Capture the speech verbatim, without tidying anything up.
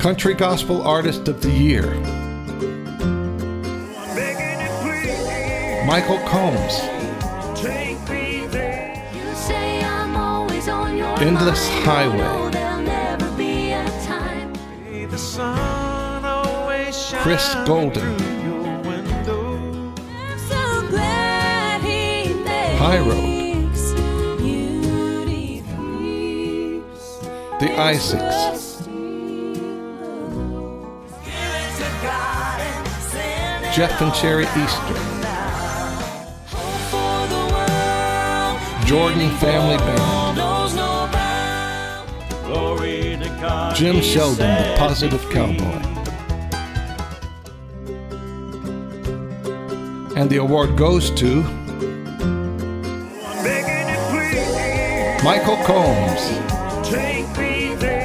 Country Gospel Artist of the Year, Michael Combs, Endless Highway, Chris Golden, High Road, The Isaacs, Jeff and Sherry Easter, Jordan Family Band, Jim Sheldon, the Positive Cowboy. And the award goes to Michael Combs.